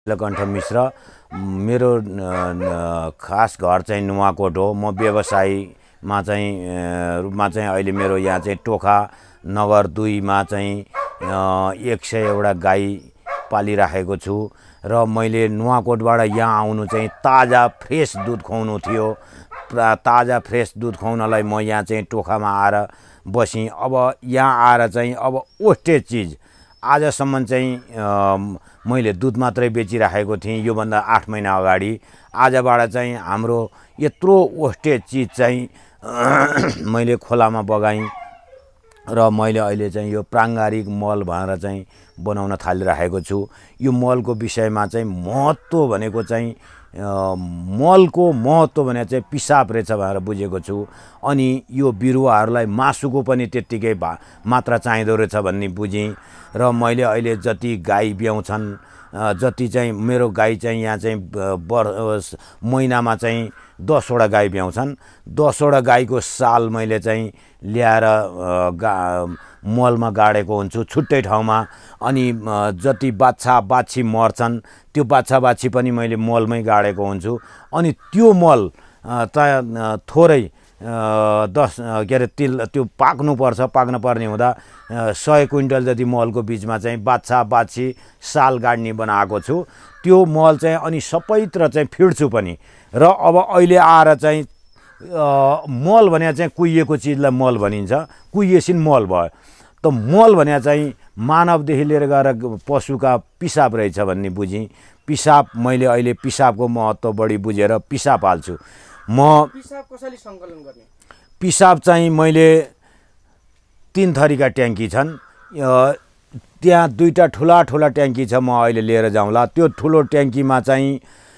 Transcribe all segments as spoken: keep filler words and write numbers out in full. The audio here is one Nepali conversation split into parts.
नीलकण्ठ मिश्र मेरो खास घर चाहिँ नुवाकोट हो। म व्यवसायीमा चाहिँ रूपमा चाहिँ अहिले मेरो यहाँ चाहिँ टोखा नगर दुईमा चाहिँ एक सय एउटा गाई पालिराखेको छु र मैले नुवाकोटबाट यहाँ आउनु चाहिँ ताजा फ्रेस दुध खुवाउनु थियो। ताजा फ्रेस दुध खुवाउनलाई म यहाँ चाहिँ टोखामा आएर बसेँ। अब यहाँ आएर चाहिँ अब ओस्टेज चिज आजसम्म चाहिँ मैले दुध मात्रै बेचिराखेको थिएँ योभन्दा आठ महिना अगाडि। आजबाट चाहिँ हाम्रो यत्रो ओस्टेज चिज चाहिँ मैले खोलामा बगाएँ र मैले अहिले चाहिँ यो प्राङ्गारिक मल भनेर चाहिँ बनाउन थालिराखेको छु। यो मलको विषयमा चाहिँ महत्त्व भनेको चाहिँ मलको महत्त्व भने चाहिँ पिसाब रहेछ भनेर बुझेको छु। अनि यो बिरुवाहरूलाई मासुको पनि त्यत्तिकै भा मात्रा चाहिँदो रहेछ भन्ने बुझेँ र मैले अहिले जति गाई ब्याउँछन् जति चाहिँ मेरो गाई चाहिँ यहाँ चाहिँ बर महिनामा चाहिँ दसवटा गाई ब्याउँछन्। दसवटा गाईको साल मैले चाहिँ ल्याएर गा मलमा गाडेको हुन्छु छुट्टै ठाउँमा। अनि जति बाछा बाछी मर्छन् त्यो बाछा बाछी पनि मैले मलमै गाडेको हुन्छु। अनि त्यो मल त थोरै दस के अरे तिल त्यो पाक्नुपर्छ। पाक्न पर्ने हुँदा सय क्विन्टल जति मलको बिचमा चाहिँ बाछा बाछी साल गाड्ने बनाएको छु। त्यो मल चाहिँ अनि सबैतिर चाहिँ फिड्छु पनि। र अब अहिले आएर चाहिँ मल भने चाहिँ कुहिएको चिजलाई मल भनिन्छ। कुहिएसिन मल भयो त मल भने चाहिँ मानवदेखि लिएर गएर पशुका पिसाब रहेछ भन्ने बुझेँ। पिसाब मैले अहिले पिसाबको महत्त्व बढी बुझेर पिसाब हाल्छु। म पिसाब कसरी सङ्कलन गर्ने? पिसाब चाहिँ मैले तीन थरीका ट्याङ्की छन्। त्यहाँ दुईटा ठुला ठुला ट्याङ्की छ। म अहिले लिएर जाउँला। त्यो ठुलो ट्याङ्कीमा चाहिँ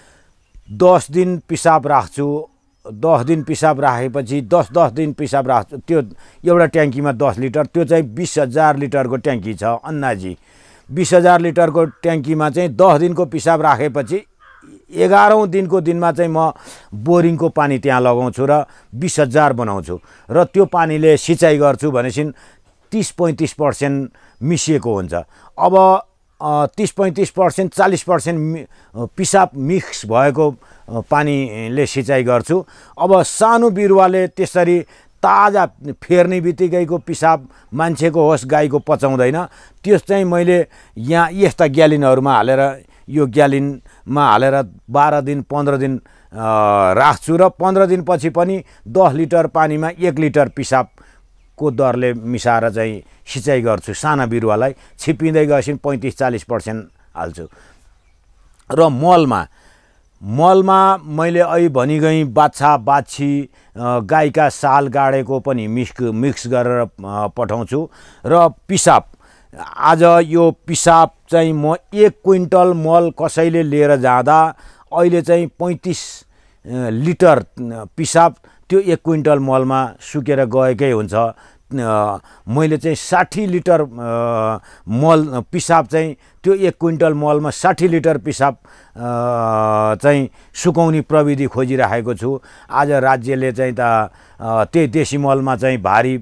दस दिन पिसाब राख्छु। दस दिन पिसाब राखेपछि दस दस दिन पिसाब राख्छु। त्यो एउटा ट्याङ्कीमा दस लिटर त्यो चाहिँ बिस हजार लिटरको ट्याङ्की छ अन्दाजी। बिस हजार लिटरको ट्याङ्कीमा चाहिँ दस दिनको पिसाब राखेपछि एघारौँ दिनको दिनमा चाहिँ म बोरिङको पानी त्यहाँ लगाउँछु र बिस हजार बनाउँछु र त्यो पानीले सिँचाइ गर्छु भनेपछि तिस पैँतिस पर्सेन्ट मिसिएको हुन्छ। अब तिस पैँतिस पर्सेन्ट चालिस पर्सेन्ट पिसाब मिक्स भएको पानीले सिँचाइ गर्छु। अब सानो बिरुवाले त्यसरी ताजा फेर्ने बित्तिकैको पिसाब मान्छेको होस् गाईको पचाउँदैन। त्यो चाहिँ मैले यहाँ यस्ता ग्यालिनहरूमा हालेर यो ग्यालिनमा हालेर बाह्र दिन पन्ध्र दिन राख्छु र पन्ध्र दिनपछि पनि दस लिटर पानीमा एक लिटर पिसाबको दरले मिसाएर चाहिँ सिँचाइ गर्छु। साना बिरुवालाई छिपिँदै गएपछि पैँतिस चालिस पर्सेन्ट हाल्छु। र मलमा मलमा मैले अहिले भनी गएँ बाछा बाछी गाईका साल गाडेको पनि मिक्स मिक्स गरेर पठाउँछु। र पिसाब आज यो पिसाब चाहिँ म एक क्विन्टल मल कसैले लिएर जाँदा अहिले चाहिँ पैँतिस लिटर पिसाब त्यो एक क्विन्टल मलमा सुकेर गएकै हुन्छ। मैले चाहिँ साठी लिटर मल पिसाब चाहिँ त्यो एक क्विन्टल मलमा साठी लिटर पिसाब चाहिँ सुकाउने प्रविधि खोजिराखेको छु। आज राज्यले चाहिँ त त्यही देशी मलमा चाहिँ भारी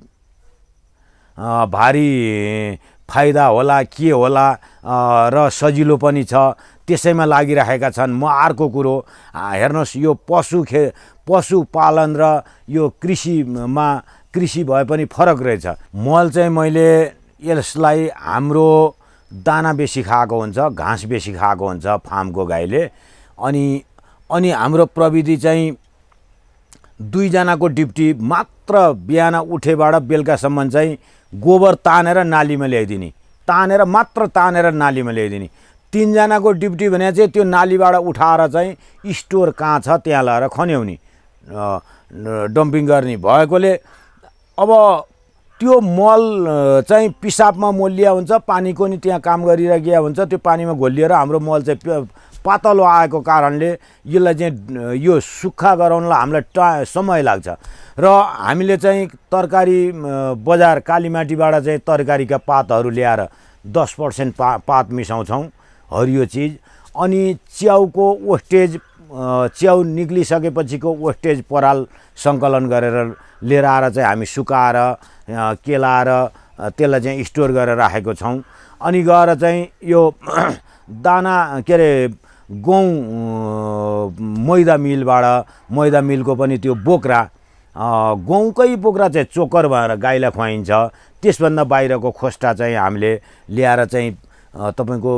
भारी फाइदा होला के होला र सजिलो पनि छ त्यसैमा लागिरहेका छन्। म अर्को कुरो हेर्नुहोस् यो पशु खे पशुपालन र यो कृषिमा कृषि भए पनि फरक रहेछ। मल चाहिँ मैले यसलाई हाम्रो दाना बेसी खाएको हुन्छ घाँस बेसी खाएको हुन्छ फार्मको गाईले। अनि अनि हाम्रो प्रविधि चाहिँ दुईजनाको ड्युटी मात्र बिहान उठेबाट बेलुकासम्म चाहिँ गोबर तानेर नालीमा ल्याइदिने तानेर मात्र तानेर नालीमा ल्याइदिने। तिनजनाको ड्युटी भने चाहिँ त्यो नालीबाट उठाएर चाहिँ स्टोर कहाँ छ त्यहाँ लगाएर खन्याउने डम्पिङ गर्ने भएकोले अब त्यो मल चाहिँ पिसाबमा मोलिया हुन्छ पानीको नि त्यहाँ काम गरिरहेको हुन्छ। त्यो पानीमा घोलिएर हाम्रो मल चाहिँ पातलो आएको कारणले यसलाई चाहिँ यो सुक्खा गराउनलाई हामीलाई टा समय लाग्छ। र हामीले चाहिँ तरकारी बजार कालीमाटीबाट चाहिँ तरकारीका पातहरू ल्याएर दस पर्सेन्ट पा पात मिसाउँछौँ हरियो चिज। अनि च्याउको वेस्टेज च्याउ निक्लिसकेपछिको वेस्टेज पराल सङ्कलन गरेर लिएर आएर चाहिँ हामी सुकाएर केलाएर त्यसलाई चाहिँ स्टोर गरेर राखेको छौँ। अनि गएर चाहिँ यो दाना के अरे गहुँ मैदा मिलबाट मैदा मिलको पनि त्यो बोक्रा गहुँकै बोक्रा चाहिँ चोकर भएर गाईलाई खुवाइन्छ। त्यसभन्दा बाहिरको खोस्टा चाहिँ हामीले ल्याएर चाहिँ तपाईँको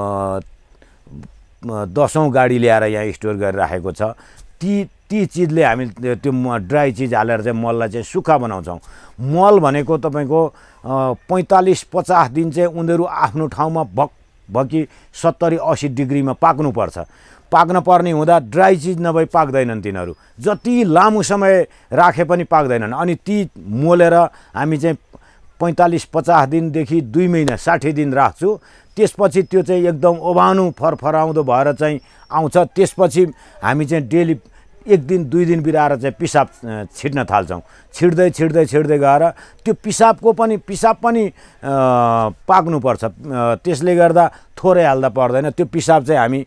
दसौँ गाडी ल्याएर यहाँ स्टोर गरिराखेको छ। ती ती चिजले हामी त्यो ड्राई चिज हालेर चाहिँ मललाई चाहिँ सुक्खा बनाउँछौँ। मल भनेको तपाईँको पैँतालिस पचास दिन चाहिँ उनीहरू आफ्नो ठाउँमा भक भकी सत्तरी असी डिग्रीमा पाक्नुपर्छ। पाक्न पर्ने हुँदा ड्राई चिज नभई पाक्दैनन् तिनीहरू, जति लामो समय राखे पनि पाक्दैनन्। अनि ती मोलेर हामी चाहिँ पैँतालिस पचास दिनदेखि दुई महिना साठी दिन राख्छु। त्यसपछि त्यो चाहिँ एकदम ओभानो फरफराउँदो भएर चाहिँ आउँछ। त्यसपछि हामी चाहिँ डेली एक दिन दुई दिन बिराएर चाहिँ पिसाब छिट्न थाल्छौँ। छिट्दै छिट्दै छिट्दै गएर त्यो पिसाबको पनि पिसाब पनि पाक्नुपर्छ। त्यसले गर्दा थोरै हाल्दा पर्दैन। त्यो पिसाब चाहिँ हामी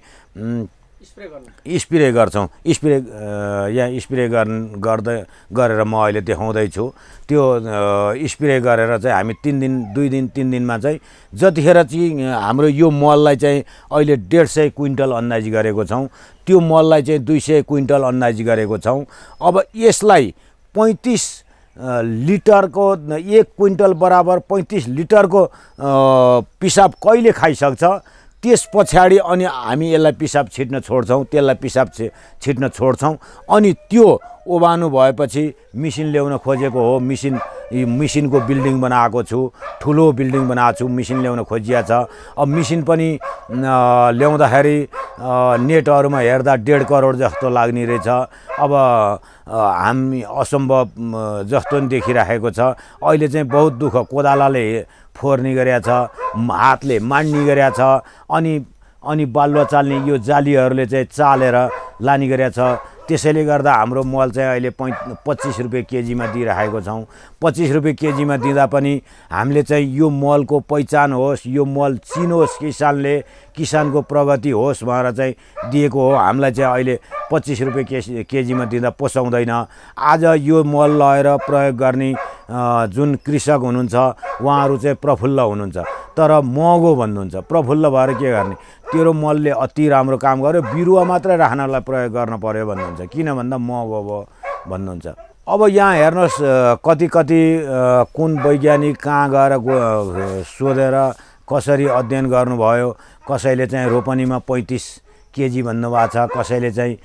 स्प्रे गर्छौँ। स्प्रे यहाँ स्प्रे गर्दै गरेर म अहिले देखाउँदैछु। त्यो स्प्रे गरेर चाहिँ हामी तिन दिन दुई दिन तिन दिनमा चाहिँ जतिखेर चाहिँ हाम्रो यो मललाई चाहिँ अहिले डेढ सय क्विन्टल अन्दाजी गरेको छौँ, त्यो मललाई चाहिँ दुई सय क्विन्टल अन्दाजी गरेको छौँ। अब यसलाई पैँतिस लिटरको एक क्विन्टल बराबर पैँतिस लिटरको पिसाब कहिले खाइसक्छ त्यस पछाडि अनि हामी यसलाई पिसाब छिट्न छोड्छौँ। त्यसलाई पिसाब छिट्न छोड्छौँ। अनि त्यो ओभानो भएपछि मिसिन ल्याउन खोजेको हो। मिसिन मिसिनको बिल्डिङ बनाएको छु, ठुलो बिल्डिङ बनाएको छु, मिसिन ल्याउन खोजिया छ। अब मिसिन पनि ल्याउँदाखेरि नेटहरूमा हेर्दा डेढ करोड जस्तो लाग्ने रहेछ। अब हामी असम्भव जस्तो नि देखिराखेको छ। अहिले चाहिँ बहुत दुःख कोदालाले फोर्ने गरेको छ, हातले माड्ने गरेको छ। अनि अनि बालुवा चाल्ने यो जालीहरूले चाहिँ चालेर लाने गरेको छ। त्यसैले गर्दा हाम्रो मल चाहिँ अहिले पै पच्चिस रुपियाँ केजीमा दिइराखेको छौँ। पच्चिस रुपियाँ केजीमा दिँदा पनि हामीले चाहिँ यो मलको पहिचान होस्, यो मल चिनोस्, किसानले किसानको प्रगति होस् भनेर चाहिँ दिएको हो। हामीलाई चाहिँ अहिले पच्चिस रुपियाँ के केजीमा दिँदा पोसाउँदैन। आज यो मल लगाएर प्रयोग गर्ने जुन कृषक हुनुहुन्छ उहाँहरू चाहिँ प्रफुल्ल हुनुहुन्छ, तर महँगो भन्नुहुन्छ। प्रफुल्ल भएर के गर्ने, तेरो मलले अति राम्रो काम गर्यो, बिरुवा मात्रै राख्नलाई प्रयोग गर्न पर्यो भन्नुहुन्छ। किन भन्दा महँगो भयो भन्नुहुन्छ। अब यहाँ हेर्नुहोस् कति कति कुन वैज्ञानिक कहाँ गएर सोधेर कसरी अध्ययन गर्नुभयो। कसैले चाहिँ रोपनीमा पैँतिस केजी भन्नुभएको छ, कसैले चाहिँ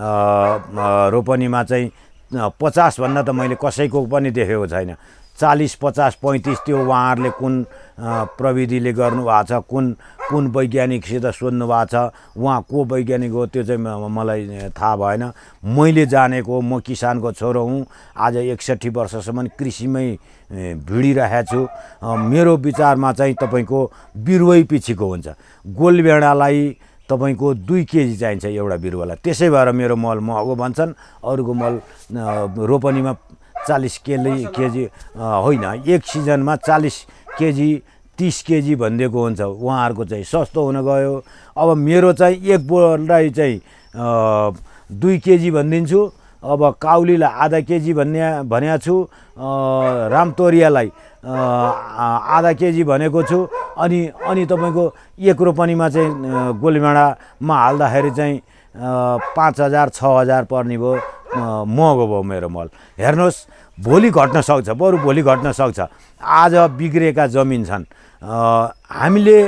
रोपनीमा चाहिँ पचास भन्दा त मैले कसैको पनि देखेको छैन। चालीस पचास पैँतिस त्यो उहाँहरूले कुन प्रविधिले गर्नुभएको छ, कुन कुन वैज्ञानिकसित सोध्नु भएको छ, उहाँ को वैज्ञानिक हो त्यो चाहिँ मलाई थाहा भएन। मैले जानेको म किसानको छोरो हुँ। आज एकसट्ठी वर्षसम्म कृषिमै भिडिरहेको छु। मेरो विचारमा चाहिँ तपाईँको बिरुवै पछिको हुन्छ। गोलभेडालाई तपाईँको दुई केजी चाहिन्छ एउटा बिरुवालाई। त्यसै भएर मेरो मल महँगो भन्छन्। अरूको मल रोपनीमा चालीस केजी केजी होइन, एक सिजनमा चालीस केजी तीस केजी भनिदिएको हुन्छ। उहाँहरूको चाहिँ सस्तो हुन गयो। अब मेरो चाहिँ एक बोराई चाहिँ दुई केजी भनिदिन्छु। अब काउलीलाई आधा केजी भन्ने भनेको छु, रामतोरियालाई आधा केजी भनेको छु। अनि अनि तपाईँको एक रोपनीमा चाहिँ गोलभेडामा हाल्दाखेरि चाहिँ पाँच हजार छ हजार पर्ने भयो। महँगो भयो मेरो मल। हेर्नुहोस् भोलि घट्न सक्छ, बरु भोलि घट्न सक्छ। आज बिग्रेका जमिन छन्। हामीले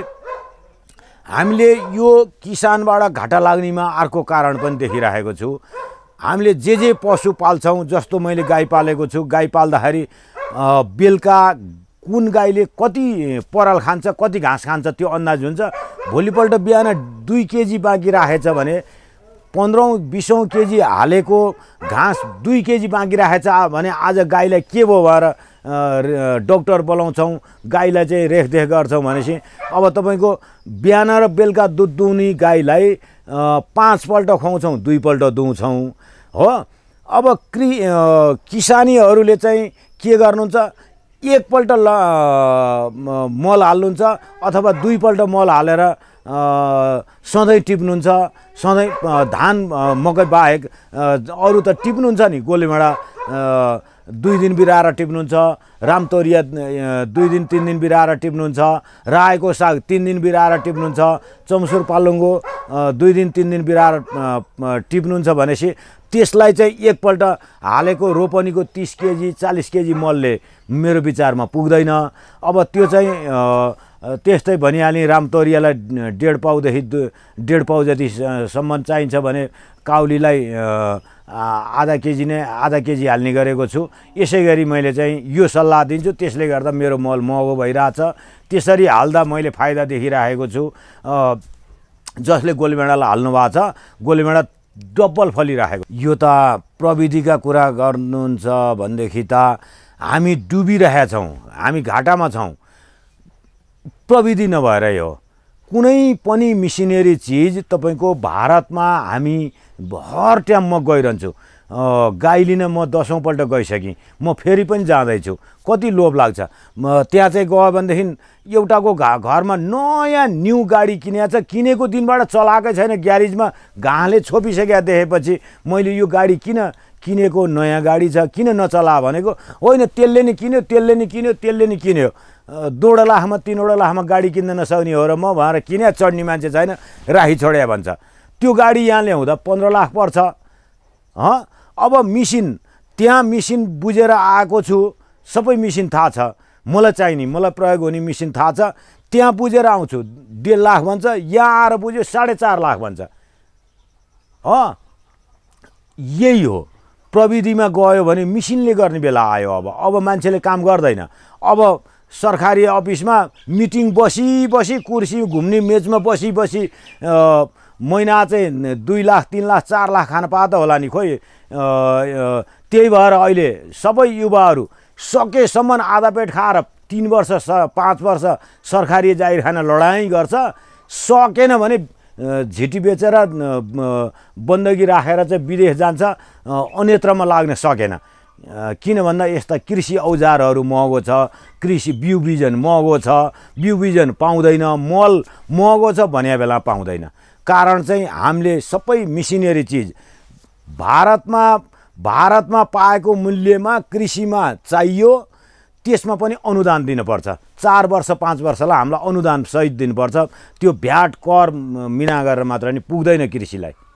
हामीले यो किसानबाट घाटा लाग्नेमा अर्को कारण पनि देखिरहेको छु। हामीले जे जे पशु पाल्छौँ, जस्तो मैले गाई पालेको छु, गाई पाल्दाखेरि बेलुका कुन गाईले कति पराल खान्छ, कति घाँस खान्छ त्यो अन्दाज हुन्छ। भोलिपल्ट बिहान दुई केजी बाँकी राखेछ भने पन्ध्रौँ बिसौँ केजी हालेको घाँस दुई केजी बाँकी राखेछ भने आज गाईलाई के भयो भएर डक्टर बोलाउँछौँ, गाईलाई चाहिँ रेखदेख गर्छौँ भनेपछि अब तपाईँको बिहान र बेलुका दुध दुहुने गाईलाई पाँचपल्ट खुवाउँछौँ, दुईपल्ट दुहुँछौँ हो। अब कृ किसानीहरूले चाहिँ के गर्नुहुन्छ, एकपल्ट ल मल हाल्नुहुन्छ अथवा दुईपल्ट मल हालेर सधैँ टिप्नुहुन्छ, सधैँ धान मकै बाहेक अरू त टिप्नुहुन्छ नि। गोलेभेडा दुई दिन बिराएर टिप्नुहुन्छ, रामतोरिया दुई दिन तिन दिन बिराएर टिप्नुहुन्छ, रायोको साग तिन दिन बिराएर टिप्नुहुन्छ, चम्सुर पालुङ्गो दुई दिन तिन दिन बिराएर टिप्नुहुन्छ भनेपछि त्यसलाई चाहिँ एकपल्ट हालेको रोपनीको तिस केजी चालिस केजी मलले मेरो विचारमा पुग्दैन। अब त्यो चाहिँ त्यस्तै भनिहालेँ, रामतोरियालाई डेढ पाउदेखि डेढ पाउ जतिसम्म चाहिन्छ भने काउलीलाई आधा केजी नै आधा केजी हाल्ने गरेको छु। यसै गरी मैले चाहिँ यो सल्लाह दिन्छु, त्यसले गर्दा मेरो मल महँगो भइरहेछ। त्यसरी हाल्दा मैले फाइदा देखिरहेको छु। जसले गोलेभेडालाई हाल्नु भएको छ, गोलेभेडा डबल फलिरहेको। यो त प्रविधिका कुरा गर्नुहुन्छ भनेदेखि त हामी डुबिरहेछौँ, हामी घाटामा छौँ। प्रविधि नभएरै हो। कुनै पनि मिसिनेरी चिज तपाईँको भारतमा हामी हर टाइम म गइरहन्छु। गाई लिन म दसौँपल्ट गइसकेँ, म फेरि पनि जाँदैछु। कति लोभ लाग्छ। म त्यहाँ चाहिँ गयो भनेदेखि एउटाको घा घरमा नयाँ न्यू गाडी किनेको छ, किनेको दिनबाट चलाएकै छैन, ग्यारेजमा घाँले छोपिसकेका देखेपछि मैले यो गाडी किन किनेको, नयाँ गाडी छ किन नचला भनेको। होइन, त्यसले नि किन्यो त्यसले नि किन्यो त्यसले नि किन्यो। दुईवटा लाखमा तिनवटा लाखमा गाडी किन्न नसक्ने हो र म भनेर किने, चढ्ने मान्छे छैन, राखी छोड्या भन्छ। त्यो गाडी यहाँ ल्याउँदा पन्ध्र लाख पर्छ। हँ, अब मिसिन त्यहाँ मिसिन बुझेर आएको छु, सबै मिसिन थाहा छ मलाई चाहिने, मलाई प्रयोग हुने मिसिन थाहा छ। त्यहाँ बुझेर आउँछु, डेढ लाख भन्छ, यहाँ आएर बुझ्यो साढे चार लाख भन्छ। अँ यही हो। प्रविधिमा गयो भने मिसिनले गर्ने बेला आयो। अब अब मान्छेले काम गर्दैन। अब सरकारी अफिसमा मिटिङ बसी बसी कुर्सी घुम्ने मेजमा बसी बसी महिना चाहिँ दुई लाख तिन लाख चार लाख खान पाए त होला नि खोइ। त्यही भएर अहिले सबै युवाहरू सकेसम्म आधा पेट खाएर तिन वर्ष पाँच वर्ष सरकारी जागिर खान लडाइँ गर्छ। सकेन भने झिटी बेचेर बन्दगी राखेर चाहिँ विदेश जान्छ, अन्यत्रमा लाग्न सकेन। किन भन्दा यस्ता कृषि औजारहरू महँगो छ, कृषि बिउ बिजन महँगो छ, बिउ बिजन पाउँदैन, मल महँगो छ भन्ने बेला पाउँदैन। कारण चाहिँ हामीले सबै मिसिनेरी चिज भारतमा भारतमा पाएको मूल्यमा कृषिमा चाहियो, त्यसमा पनि अनुदान दिनुपर्छ। चार वर्ष पाँच वर्षलाई हामीलाई अनुदान सहित दिनुपर्छ। त्यो भ्याट कर मिना गरेर मात्र नि पुग्दैन कृषिलाई।